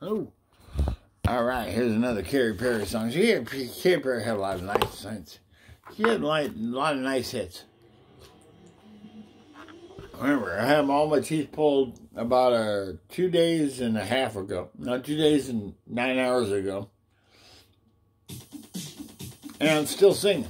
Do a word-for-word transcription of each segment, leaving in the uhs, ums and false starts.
Oh. All right, here's another Katy Perry song. She had, Katy Perry had a lot of nice hits. She had a lot, a lot of nice hits. Remember, I had all my teeth pulled about uh, two days and a half ago. No, two days and nine hours ago. And I'm still singing.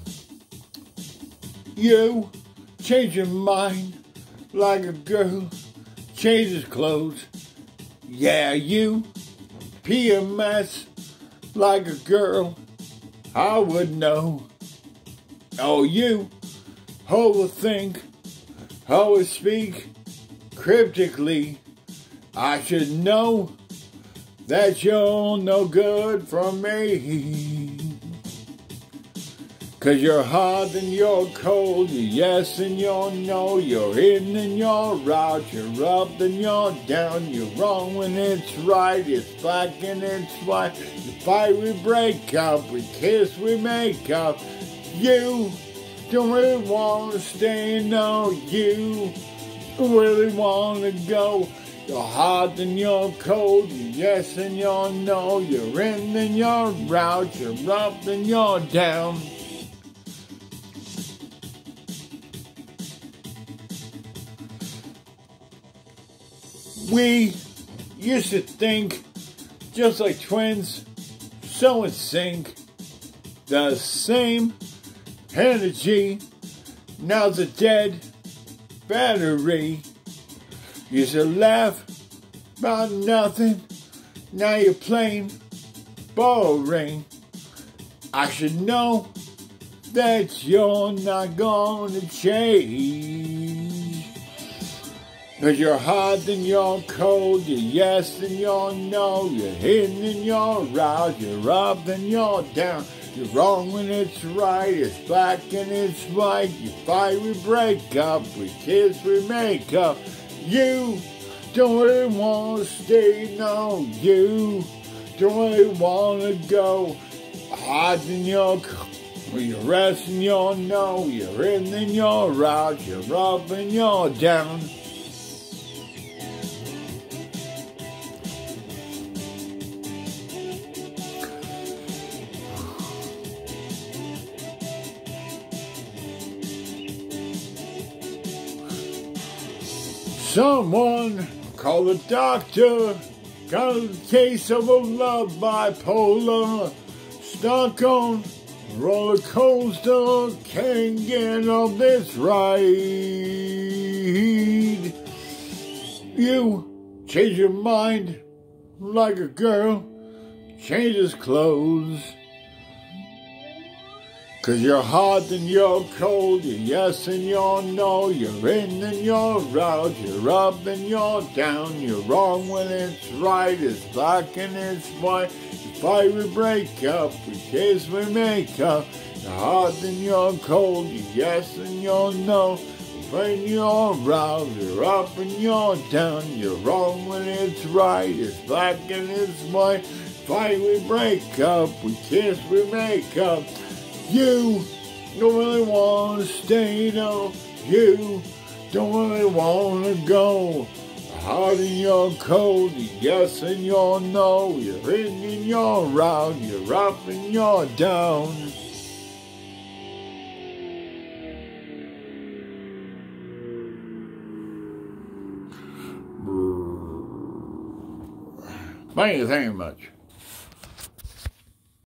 You change your mind like a girl changes clothes. Yeah, you P M S like a girl. I would know. Oh, you overthink, always speak cryptically. I should know that you're no good for me. Cause you're hot and you're cold, you're yes and you're no, you're in and you're out, you're up and you're down, you're wrong when it's right, it's black and it's white. We fight, we break up, we kiss, we make up. You don't really want to stay, no, you don't really want to go. You're hot and you're cold, you're yes and you're no, you're in and you're out, you're up and you're down. We used to think just like twins, so in sync, the same energy. Now's a dead battery. Used to laugh about nothing, now you're plain boring. I should know that you're not gonna change. Cause you're hot and you're cold, you're yes and you're no, you're in and you're out, you're up and you're down, you're wrong when it's right, it's black and it's white, you fight, we break up, we kiss, we make up. You don't really want to stay, no, you don't really want to go. Hot and you're cold, you're yes and you're no, you're in and you're out, you're up and you're down. Someone call the doctor, got a case of a love bipolar, stuck on roller coaster, can't get on this ride. You change your mind like a girl changes clothes. Cause you're hot and you're cold, you're yes and you're no, you're in and you're out, you're up and you're down, you're wrong when it's right, it's black and it's white. You fight, we break up, we kiss, we make up. You're hot and you're cold, you're yes and you're no, you're in and you're out, you're up and you're down, you're wrong when it's right, it's black and it's white. Fight, we break up, we kiss, we make up. You don't really want to stay, no. You don't really want to go. Hot and you're cold, you're yes and you're no. You're in and you're out, you're up and you're down. Thank you very much.